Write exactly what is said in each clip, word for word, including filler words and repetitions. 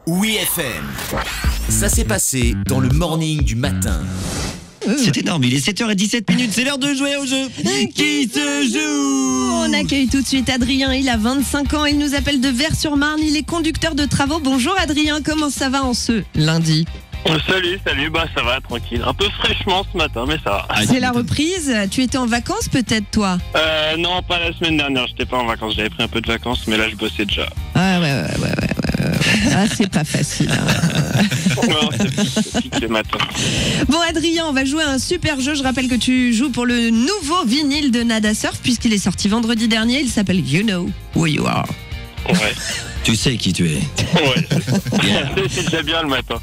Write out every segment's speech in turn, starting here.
Oui F M. Ça s'est passé dans le morning du matin. C'est énorme, il est sept heures dix-sept minutes, c'est l'heure de jouer au jeu Qui se joue. On accueille tout de suite Adrien, il a vingt-cinq ans, il nous appelle de Vers-sur-Marne, il est conducteur de travaux. Bonjour Adrien, comment ça va en ce lundi ? Salut, salut, bah ça va, tranquille. Un peu fraîchement ce matin, mais ça va. Ah, c'est la reprise, tu étais en vacances peut-être toi ? Euh, non, pas la semaine dernière, j'étais pas en vacances, j'avais pris un peu de vacances, mais là je bossais déjà. Ah ouais, ouais, ouais, ouais, ouais, ouais. Ah, c'est pas facile. Hein. Non, c'est pique le matin. Bon Adrien, on va jouer à un super jeu. Je rappelle que tu joues pour le nouveau vinyle de Nada Surf, puisqu'il est sorti vendredi dernier. Il s'appelle You Know Who You Are. Ouais. Tu sais qui tu es. Ouais. Yeah. C'est déjà bien le matin.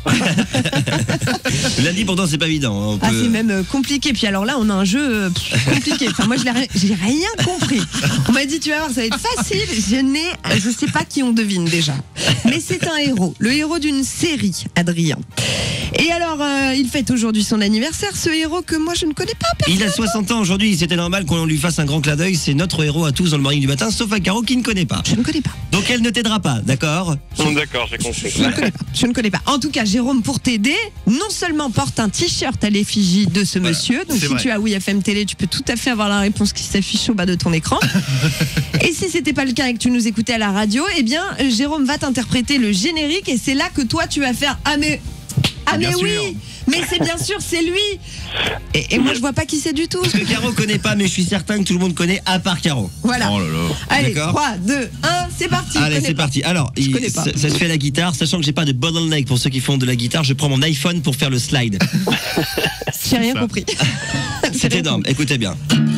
Lundi pourtant c'est pas évident. On peut... Ah c'est même euh, compliqué. Puis alors là on a un jeu euh, compliqué. Enfin moi je l'ai, j'ai rien compris. On m'a dit tu vas voir ça va être facile. Je n'ai, je sais pas qui on devine déjà. Mais c'est un héros, le héros d'une série, Adrien. Et alors euh, il fête aujourd'hui son anniversaire. Ce héros que moi je ne connais pas. Personne. Il a soixante ans aujourd'hui. C'était normal qu'on lui fasse un grand clin d'œil. C'est notre héros à tous dans le morning du matin, sauf à Caro qui ne connaît pas. Je ne connais pas. Donc elle ne t'aidera pas, d'accord ? Bon, d'accord, j'ai compris. Je ne connais pas. Je ne connais pas. En tout cas, Jérôme, pour t'aider, non seulement porte un t-shirt à l'effigie de ce Voilà, monsieur. Donc si vrai. tu as Oui F M Télé, tu peux tout à fait avoir la réponse qui s'affiche au bas de ton écran. Et si c'était pas le cas et que tu nous écoutais à la radio, eh bien, Jérôme va t'interpréter le générique et c'est là que toi tu vas faire ah mais ah Bien mais sûr. oui. Mais c'est bien sûr, c'est lui. Et, et moi, je vois pas qui c'est du tout. Parce que Caro connaît pas, mais je suis certain que tout le monde connaît à part Caro. Voilà. Oh là là. Allez, D'accord. trois, deux, un, c'est parti. Je Allez, connais c'est pas. parti. Alors, il- connais pas. ça, ça se fait à la guitare, sachant que j'ai pas de bottleneck pour ceux qui font de la guitare, je prends mon iPhone pour faire le slide. J'ai rien compris. C'est énorme, écoutez bien.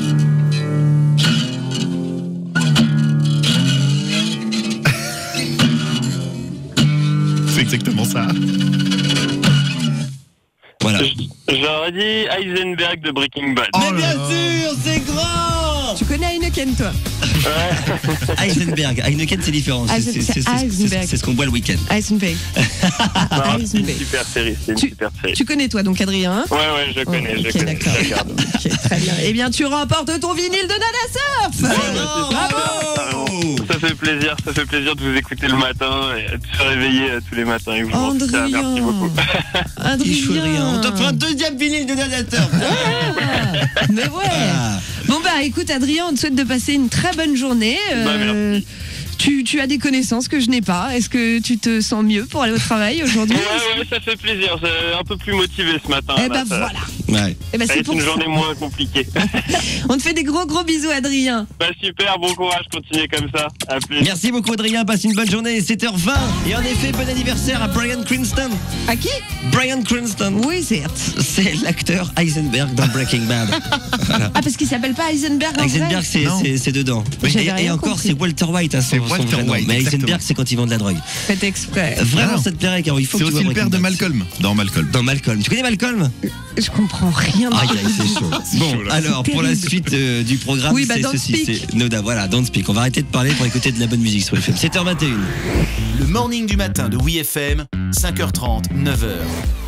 C'est exactement ça. Voilà. J'aurais dit Heisenberg de Breaking Bad. Oh Mais là bien là. sûr, c'est grand. Tu connais Heineken, toi? Heisenberg, Heineken c'est différent. C'est- Eisen- c'est- c'est c'est- c'est- Heisenberg. C'est ce qu'on boit le week-end. Heisenberg. Non, c'est une Heisenberg. super série, c'est une Tu- super série. Tu connais, toi, donc, Adrien, hein? Ouais, ouais, je connais, Oh, je ok, connais, d'accord. je regarde. Ok, très bien. Eh bien, tu remportes ton vinyle de Nada Surf. Bravo, bravo. Ça fait plaisir, ça fait plaisir de vous écouter le matin et de se réveiller euh, tous les matins. Et vous en tout cas, merci beaucoup. Il faut rien. Adrien. On t'offre un deuxième vinyle de Nada Surf. Ah, mais ouais. Ah. Bon, bah, écoute, Adrien, on te souhaite de passer une très bonne journée. Bah, merci. Tu, tu as des connaissances que je n'ai pas. Est-ce que tu te sens mieux pour aller au travail aujourd'hui? Ouais, ouais, ça fait plaisir. C'est un peu plus motivé ce matin. Eh là, ben ça- voilà. Ouais. Eh ben, ça va c'est être pour une ça. journée moins compliquée. On te fait des gros gros bisous, Adrien. Bah super, bon courage, continuez comme ça. À plus. Merci beaucoup Adrien, passe une bonne journée, sept heures vingt. Et en effet, bon anniversaire à Bryan Cranston. À qui? Bryan Cranston, Oui, certes. c'est l'acteur Heisenberg dans Breaking Bad. Voilà. Ah, parce qu'il s'appelle pas Heisenberg en Heisenberg, vrai. c'est, Non. c'est, c'est dedans. J'avais Et, et rien encore, compris. c'est Walter White, hein, son, C'est son Walter vrai nom. White, Mais exactement. Heisenberg, c'est quand ils vendent de la drogue. Faites exprès. Vraiment, Ah non. ça te plairait, Caro. Il faut C'est que tu aussi vois le père de Breaking Bad. Malcolm. Dans Malcolm. Dans Malcolm. Tu connais Malcolm? Je comprends rien. Aïe, aïe, c'est chaud. Bon, chaud, là. alors, pour la terrible. suite euh, du programme, Oui, bah, c'est don't ceci. speak. C'est Noda, voilà, don't speak. On va arrêter de parler pour écouter de la bonne musique sur F M. sept heures vingt et une. Le morning du matin de Oui F M, cinq heures trente, neuf heures.